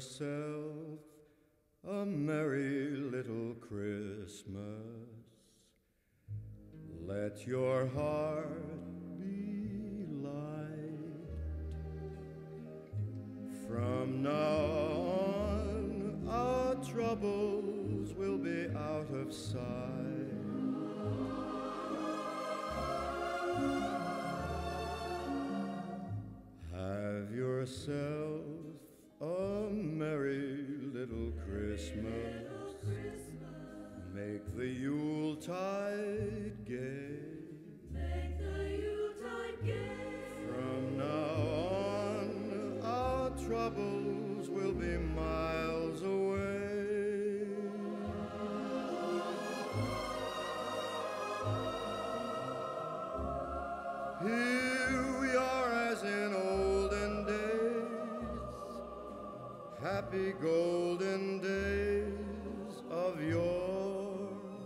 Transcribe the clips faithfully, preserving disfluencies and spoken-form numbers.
yourself a merry little Christmas. Let your heart be light. From now on, our troubles will be out of sight. Have yourself a merry little Christmas. Make the Yuletide gay. Make the Yuletide gay. From now on, our troubles will be miles away. Here we are as in olden days, happy golden days of yore.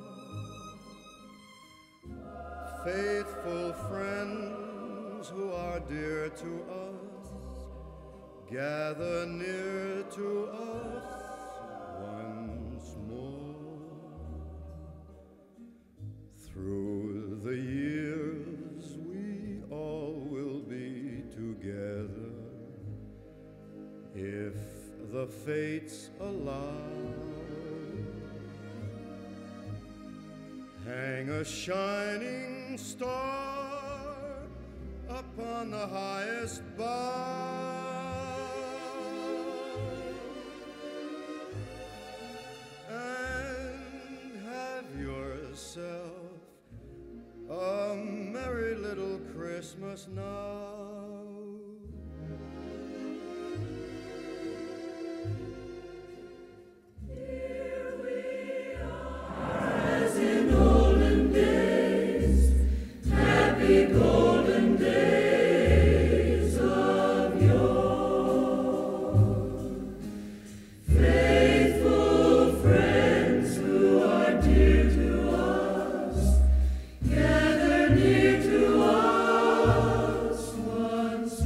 Faithful friends who are dear to us, gather near to us once more. Through the years we all will be together, if the fates allow. Hang a shining star upon the highest bough, and have yourself a merry little Christmas now. Golden days of yore, faithful friends who are dear to us, gather near to us once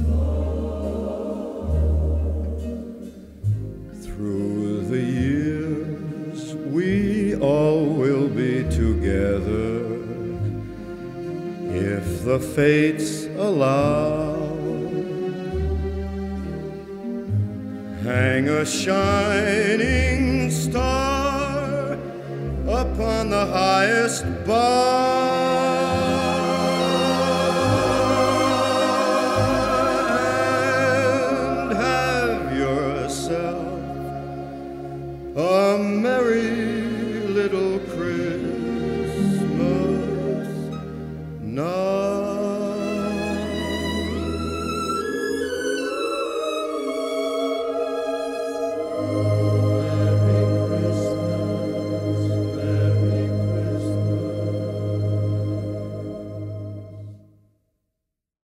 more. Through the years we all will be together, if the fates allow. Hang a shining star upon the highest bough,